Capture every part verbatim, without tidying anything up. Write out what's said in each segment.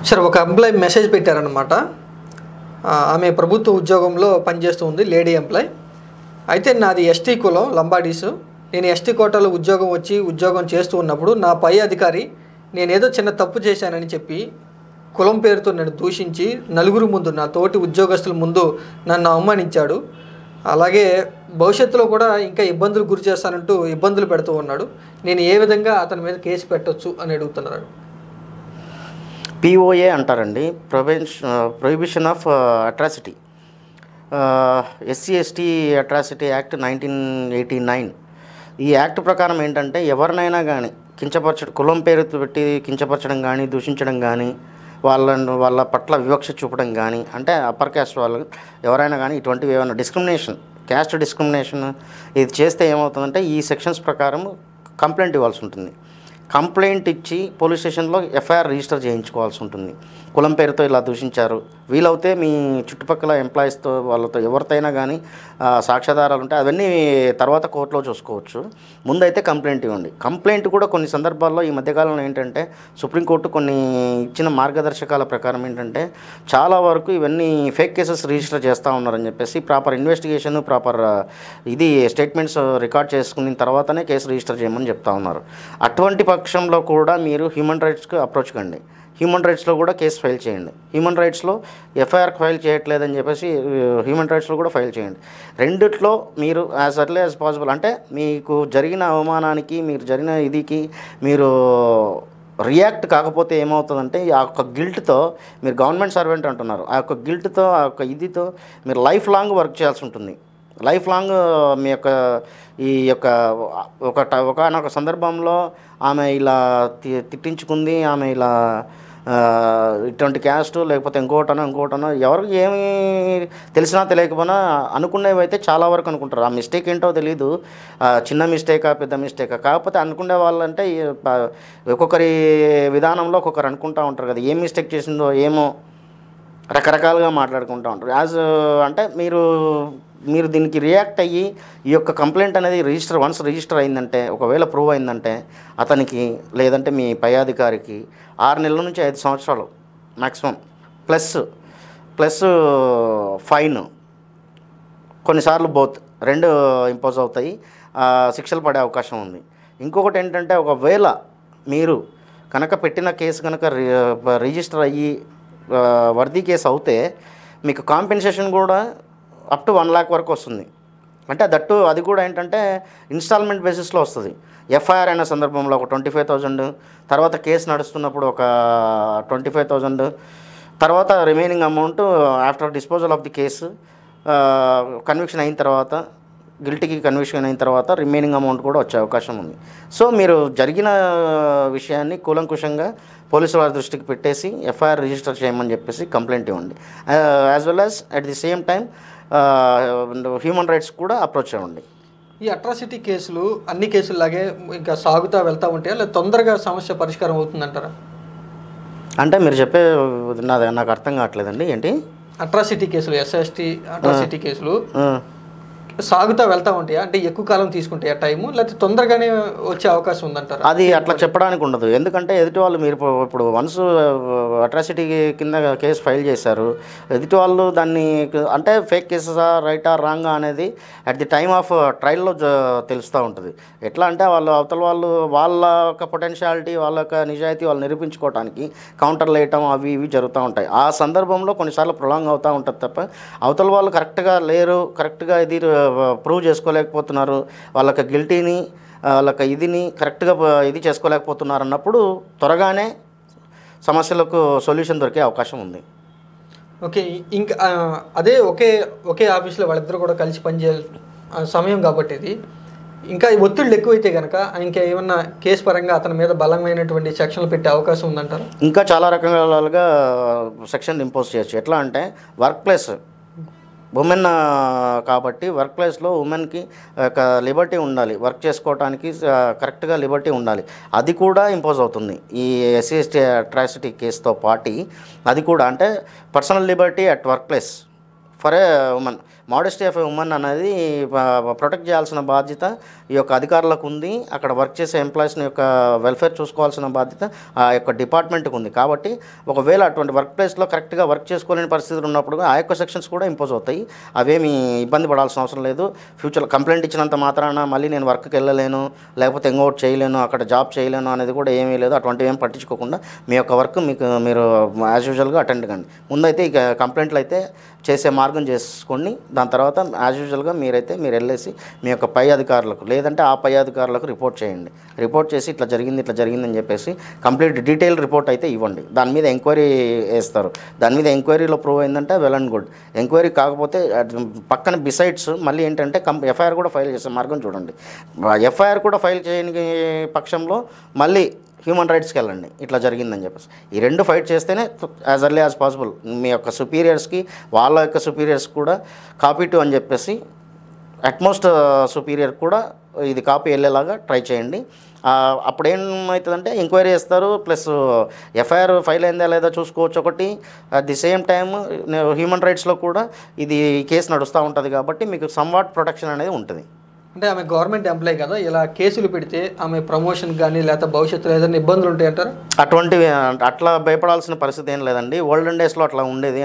Sir ఒక employee message పెట్టారనమాట. ఆమె ప్రభుత్వ ఉద్యోగంలో పనిచేస్తూ ఉంది, లేడీ ఎంప్లాయ్. అయితే నాది ఎస్టీ కులం, లంబాడీసు. నేను ఎస్టీ కోటాలో ఉద్యోగం వచ్చి ఉద్యోగం చేస్తూ ఉన్నప్పుడు నా పై అధికారి నేనేదో చిన్న తప్పు చేశానని చెప్పి కులం పేరుతో నన్ను దూషించి నలుగురు ముందు, నా తోటి ఉద్యోగస్తుల ముందు నన్ను అవమానించాడు. అలాగే భవిష్యత్తులో కూడా ఇంకా ఇబ్బందులు గురి చేస్తానంటూ ఇబ్బందులు పెడుతూ ఉన్నాడు. నేను ఏ విధంగా అతని మీద కేసు పెట్టొచ్చు అని అడుగుతున్నారు. పిఓఏ అంటారండి, prevention prohibition of atrocity. SC ST atrocity act nineteen eighty nine. ఈ యాక్ట్ ప్రకారం ఏంటంటే ఎవరినైనా కానీ కించపరచడం, కులం పేరు పెట్టి కించపరచడం కానీ, దూషించడం కానీ, వాళ్ళ వాళ్ళ పట్ల వివక్ష చూపడం కానీ, అంటే అప్పర్ క్యాస్ట్ వాళ్ళు ఎవరైనా కానీ ఇటువంటివి ఏమైనా డిస్క్రిమినేషన్, క్యాస్ట్ డిస్క్రిమినేషన్ ఇది చేస్తే ఏమవుతుందంటే ఈ సెక్షన్స్ ప్రకారం కంప్లైంట్ ఇవ్వాల్సి ఉంటుంది. కంప్లైంట్ ఇచ్చి పోలీస్ స్టేషన్లో ఎఫ్ఐఆర్ రిజిస్టర్ చేయించుకోవాల్సి ఉంటుంది. కులం పేరుతో ఇలా దూషించారు, వీలవుతే మీ చుట్టుపక్కల ఎంప్లాయీస్తో వాళ్ళతో ఎవరితోనైనా కానీ సాక్ష్యాధారాలు ఉంటే అవన్నీ తర్వాత కోర్టులో చూసుకోవచ్చు. ముందైతే కంప్లైంట్ ఇవ్వండి. కంప్లైంట్ కూడా కొన్ని సందర్భాల్లో ఈ మధ్యకాలంలో ఏంటంటే సుప్రీంకోర్టు కొన్ని ఇచ్చిన మార్గదర్శకాల ప్రకారం ఏంటంటే చాలా వరకు ఇవన్నీ ఫేక్ కేసెస్ రిజిస్టర్ చేస్తూ ఉన్నారని చెప్పేసి ప్రాపర్ ఇన్వెస్టిగేషన్, ప్రాపర్ ఇది స్టేట్మెంట్స్ రికార్డ్ చేసుకున్న తర్వాతనే కేసు రిజిస్టర్ చేయమని చెప్తా ఉన్నారు. అటువంటి పక్షంలో కూడా మీరు హ్యూమన్ రైట్స్కి అప్రోచ్ కండి. హ్యూమన్ రైట్స్లో కూడా కేసు ఫైల్ చేయండి. హ్యూమన్ రైట్స్లో ఎఫ్ఐఆర్ ఫైల్ చేయట్లేదని చెప్పేసి హ్యూమన్ రైట్స్లో కూడా ఫైల్ చేయండి. రెండిట్లో మీరు యాజ్ ఎర్లీ యాజ్ పాసిబుల్, అంటే మీకు జరిగిన అవమానానికి, మీరు జరిగిన ఇదికి మీరు రియాక్ట్ కాకపోతే ఏమవుతుందంటే ఆ యొక్క గిల్ట్తో, మీరు గవర్నమెంట్ సర్వెంట్ అంటున్నారు, ఆ యొక్క గిల్ట్తో, ఆ యొక్క ఇదితో మీరు లైఫ్ లాంగ్ వర్క్ చేయాల్సి ఉంటుంది. లైఫ్ లాంగ్ మీ యొక్క ఈ యొక్క ఒక ఒకనొక సందర్భంలో ఆమె ఇలా తిట్టించుకుంది, ఆమె ఇలా ఇటువంటి క్యాస్ట్ లేకపోతే ఇంకోటనో ఇంకోటనో ఎవరికి ఏమి తెలిసినా తెలియకపోయినా అనుకునేవి అయితే చాలా వరకు అనుకుంటారు. ఆ మిస్టేక్ ఏంటో తెలీదు, చిన్న మిస్టేకా పెద్ద మిస్టేకా, కాకపోతే అనుకునే వాళ్ళంటే ఒక్కొక్కరి విధానంలో ఒక్కొక్కరు అనుకుంటూ ఉంటారు కదా, ఏం మిస్టేక్ చేసిందో ఏమో రకరకాలుగా మాట్లాడుకుంటూ ఉంటారు. యాజ్ అంటే మీరు మీరు దీనికి రియాక్ట్ అయ్యి ఈ యొక్క కంప్లైంట్ అనేది రిజిస్టర్ వన్స్ రిజిస్టర్ అయిందంటే, ఒకవేళ ప్రూవ్ అయిందంటే అతనికి లేదంటే మీ పై అధికారికి ఆరు నెలల నుంచి ఐదు సంవత్సరాలు మ్యాక్సిమం ప్లస్ ప్లస్ ఫైన్, కొన్నిసార్లు బోత్ రెండు ఇంపోజ్ అవుతాయి, శిక్షలు పడే అవకాశం ఉంది. ఇంకొకటి ఏంటంటే ఒకవేళ మీరు కనుక పెట్టిన కేసు కనుక రిజిస్టర్ అయ్యి వర్దీ కేసు అవుతే మీకు కాంపెన్సేషన్ కూడా అప్ టు వన్ ల్యాక్ వరకు వస్తుంది. అంటే దట్టు అది కూడా ఏంటంటే ఇన్స్టాల్మెంట్ బేసిస్లో వస్తుంది. ఎఫ్ఐఆర్ అయిన సందర్భంలో ఒక ట్వంటీ ఫైవ్ థౌజండ్, తర్వాత కేసు నడుస్తున్నప్పుడు ఒక ట్వంటీ ఫైవ్ థౌజండ్, తర్వాత remaining amount after disposal of the case, conviction అయిన తర్వాత, గిల్టీకి కన్విక్షన్ అయిన తర్వాత రిమైనింగ్ అమౌంట్ కూడా వచ్చే అవకాశం ఉంది. సో మీరు జరిగిన విషయాన్ని కూలంకుషంగా పోలీసు వారి దృష్టికి పెట్టేసి ఎఫ్ఐఆర్ రిజిస్టర్ చేయమని చెప్పేసి కంప్లైంట్ ఇవ్వండి. As well as at the same time human rights కూడా అప్రోచ్ అవ్వండి. ఈ అట్రాసిటీ కేసులు అన్ని కేసుల్లాగే ఇంకా సాగుతూ వెళ్తూ ఉంటాయా, లేదా తొందరగా సమస్య పరిష్కారం అవుతుందంటారా? అంటే మీరు చెప్పే నాది నాకు అర్థం కావట్లేదండి. ఏంటి అట్రాసిటీ కేసులు, ఎస్ఎస్టీ అట్రాసిటీ కేసులు సాగుతూ వెళ్తూ ఉంటాయా, అంటే ఎక్కువ కాలం తీసుకుంటాయా టైము, లేకపోతే తొందరగానే వచ్చే అవకాశం ఉందంటారా? అది అట్లా చెప్పడానికి ఉండదు. ఎందుకంటే ఎదుటి వాళ్ళు మీరు ఇప్పుడు వన్స్ అట్రాసిటీ కింద కేసు ఫైల్ చేశారు, ఎదుటి వాళ్ళు దాన్ని అంటే ఫేక్ కేసెసా రైటా రాంగా అనేది అట్ ది టైమ్ ఆఫ్ ట్రయల్లో తెలుస్తూ ఉంటుంది. ఎట్లా అంటే వాళ్ళు అవతల వాళ్ళు వాళ్ళ యొక్క పొటెన్షియాలిటీ, వాళ్ళ యొక్క నిజాయితీ వాళ్ళు నిరూపించుకోవడానికి కౌంటర్లు వేయటం అవి ఇవి జరుగుతూ ఉంటాయి. ఆ సందర్భంలో కొన్నిసార్లు ప్రొలాంగ్ అవుతూ ఉంటుంది తప్ప అవతల వాళ్ళు కరెక్ట్గా లేరు, కరెక్ట్గా ఇది ప్రూవ్ చేసుకోలేకపోతున్నారు, వాళ్ళకి గిల్టీని వాళ్ళకి ఇదిని కరెక్ట్గా ఇది చేసుకోలేకపోతున్నారు అన్నప్పుడు త్వరగానే సమస్యలకు సొల్యూషన్ దొరికే అవకాశం ఉంది. ఓకే, ఇంకా అదే ఒకే ఒకే ఆఫీస్లో వాళ్ళిద్దరు కూడా కలిసి పనిచేయాలి సమయం కాబట్టి ఇది ఇంకా ఒత్తిళ్ళు ఎక్కువైతే కనుక ఇంకా ఏమన్నా కేసు పరంగా అతని మీద బలమైనటువంటి సెక్షన్లు పెట్టే అవకాశం ఉందంటారా? ఇంకా చాలా రకాలుగా సెక్షన్ ఇంపోజ్ చేయొచ్చు. ఎట్లా అంటే వర్క్ ప్లేస్ ఉమెన్ కాబట్టి వర్క్ ప్లేస్లో ఉమెన్కి ఒక లిబర్టీ ఉండాలి, వర్క్ చేసుకోవడానికి కరెక్ట్గా లిబర్టీ ఉండాలి, అది కూడా ఇంపోజ్ అవుతుంది ఈ ఎస్సీ ఎస్టీ అట్రాసిటీ కేసుతో పాటు. అది కూడా అంటే personal liberty at work place for a women. Modesty of a women అనేది ప్రొటెక్ట్ చేయాల్సిన బాధ్యత ఈ యొక్క అధికారులకు ఉంది. అక్కడ వర్క్ చేసే ఎంప్లాయీస్ని యొక్క వెల్ఫేర్ చూసుకోవాల్సిన బాధ్యత ఆ యొక్క డిపార్ట్మెంట్కి ఉంది. కాబట్టి ఒకవేళ అటువంటి వర్క్ ప్లేస్లో కరెక్ట్గా వర్క్ చేసుకోలేని పరిస్థితులు ఉన్నప్పుడు ఆ యొక్క సెక్షన్స్ కూడా ఇంపోజ్ అవుతాయి. అవేమి ఇబ్బంది పడాల్సిన అవసరం లేదు. ఫ్యూచర్లో కంప్లైంట్ ఇచ్చినంత మాత్రాన మళ్ళీ నేను వర్క్కి వెళ్ళలేను, లేకపోతే ఎంగౌట్ చేయలేను, అక్కడ జాబ్ చేయలేను అనేది కూడా ఏమీ లేదు. అటువంటివి ఏం పట్టించుకోకుండా మీ యొక్క వర్క్ మీకు మీరు యాజ్ యూజువల్గా అటెండ్ కండి. ముందైతే ఇక కంప్లైంట్లు అయితే చేసే మార్గం చేసుకోండి. దాని తర్వాత యాజ్ యూజువల్గా మీరైతే మీరు వెళ్ళేసి మీ యొక్క పై అధికారులకు లేదంటే ఆ పై అధికారులకు రిపోర్ట్ చేయండి. రిపోర్ట్ చేసి ఇట్లా జరిగింది ఇట్లా జరిగిందని చెప్పేసి కంప్లీట్ డీటెయిల్ రిపోర్ట్ అయితే ఇవ్వండి. దాని మీద ఎంక్వైరీ వేస్తారు. దాని మీద ఎంక్వైరీలో ప్రూవ్ అయిందంటే వెల్ అండ్ గుడ్. ఎంక్వైరీ కాకపోతే పక్కన బిసైడ్స్ మళ్ళీ ఏంటంటే కం ఎఫ్ఐఆర్ కూడా ఫైల్ చేసే మార్గం చూడండి. ఎఫ్ఐఆర్ కూడా ఫైల్ చేయని పక్షంలో మళ్ళీ హ్యూమన్ రైట్స్కి వెళ్ళండి ఇట్లా జరిగిందని చెప్పేసి. ఈ రెండు ఫైట్ చేస్తేనే యాజ్ ఎర్లీ యాజ్ పాసిబుల్ మీ యొక్క సుపీరియర్స్కి వాళ్ళ యొక్క సుపీరియర్స్కి కూడా కాపీ టు అని చెప్పేసి అట్మోస్ట్ సుపీరియర్ కూడా ఇది కాపీ వెళ్ళేలాగా ట్రై చేయండి. అప్పుడు ఏమవుతుందంటే ఎంక్వైరీ చేస్తారు, ప్లస్ ఎఫ్ఐఆర్ ఫైల్ అయిందా లేదా చూసుకోవచ్చు ఒకటి. At the same time human రైట్స్లో కూడా ఇది కేసు నడుస్తూ ఉంటుంది కాబట్టి మీకు సమ్వాట్ ప్రొటెక్షన్ అనేది ఉంటుంది. అంటే ఆమె గవర్నమెంట్ ఎంప్లాయీ కదా, ఇలా కేసులు పెడితే ఆమె ప్రమోషన్ కానీ లేకపోతే భవిష్యత్తులో ఏదైనా ఇబ్బందులు ఉంటాయంటారు? అటువంటివి అట్లా భయపడాల్సిన పరిస్థితి ఏం లేదండి. ఓల్డెన్ డేస్లో అట్లా ఉండేది.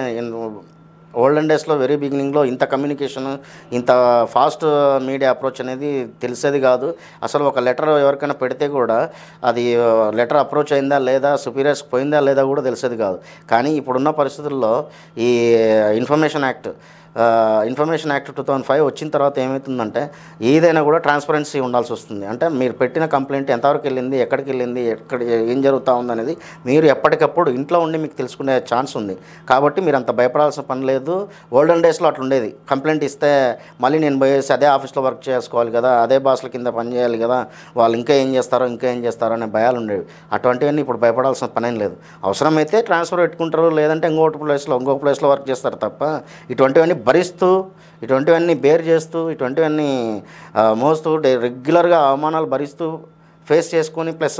ఓల్డెన్ డేస్లో వెరీ బిగినింగ్లో ఇంత కమ్యూనికేషన్ ఇంత ఫాస్ట్ మీడియా అప్రోచ్ అనేది తెలిసేది కాదు. అసలు ఒక లెటర్ ఎవరికైనా పెడితే కూడా అది లెటర్ అప్రోచ్ అయిందా లేదా సుపీరియర్స్కి పోయిందా లేదా కూడా తెలిసేది కాదు. కానీ ఇప్పుడున్న పరిస్థితుల్లో ఈ information act information act two thousand five వచ్చిన తర్వాత ఏమవుతుందంటే ఏదైనా కూడా ట్రాన్స్పరెన్సీ ఉండాల్సి వస్తుంది. అంటే మీరు పెట్టిన కంప్లైంట్ ఎంతవరకు వెళ్ళింది, ఎక్కడికి వెళ్ళింది, ఎక్కడ ఏం జరుగుతూ ఉందనేది మీరు ఎప్పటికప్పుడు ఇంట్లో ఉండి మీకు తెలుసుకునే ఛాన్స్ ఉంది. కాబట్టి మీరు అంత భయపడాల్సిన పని లేదు. ఓల్డెన్ డేస్లో అట్లా ఉండేది. కంప్లైంట్ ఇస్తే మళ్ళీ నేను పోయేసి అదే ఆఫీస్లో వర్క్ చేసుకోవాలి కదా, అదే బాస్ల కింద పని చేయాలి కదా, వాళ్ళు ఇంకా ఏం చేస్తారో ఇంకా ఏం చేస్తారో అనే భయాలు ఉండేవి. అటువంటివన్నీ ఇప్పుడు భయపడాల్సిన పని ఏం లేదు. అవసరమైతే ట్రాన్స్ఫర్ పెట్టుకుంటారు, లేదంటే ఇంకొక ప్లేస్లో ఇంకొక ప్లేస్లో వర్క్ చేస్తారు తప్ప ఇటువంటివన్నీ భరిస్తూ ఇటువంటివన్నీ బేర్ చేస్తూ ఇటువంటివన్నీ మోస్తూ రెగ్యులర్గా అవమానాలు భరిస్తూ ఫేస్ చేసుకొని ప్లస్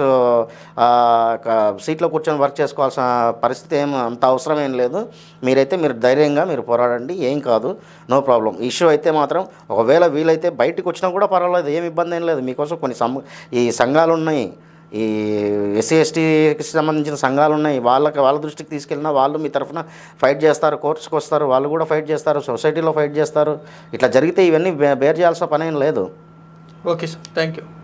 సీట్లో కూర్చొని వర్క్ చేసుకోవాల్సిన పరిస్థితి ఏం అంత అవసరం ఏం లేదు. మీరైతే మీరు ధైర్యంగా మీరు పోరాడండి, ఏం కాదు, నో ప్రాబ్లం. ఇష్యూ అయితే మాత్రం ఒకవేళ వీలైతే బయటకు వచ్చినా కూడా పర్వాలేదు, ఏం ఇబ్బంది ఏం లేదు. మీకోసం కొన్ని సం ఈ సంఘాలు ఉన్నాయి, ఈ ఎస్సీ ఎస్టీకి సంబంధించిన సంఘాలు ఉన్నాయి. వాళ్ళకి వాళ్ళ దృష్టికి తీసుకెళ్ళినా వాళ్ళు మీ తరఫున ఫైట్ చేస్తారు, కోర్ట్స్కి వస్తారు, వాళ్ళు కూడా ఫైట్ చేస్తారు, సొసైటీలో ఫైట్ చేస్తారు. ఇట్లా జరిగితే ఇవన్నీ బేర్ చేయాల్సిన పని ఏం లేదు. Okay sir, thank you.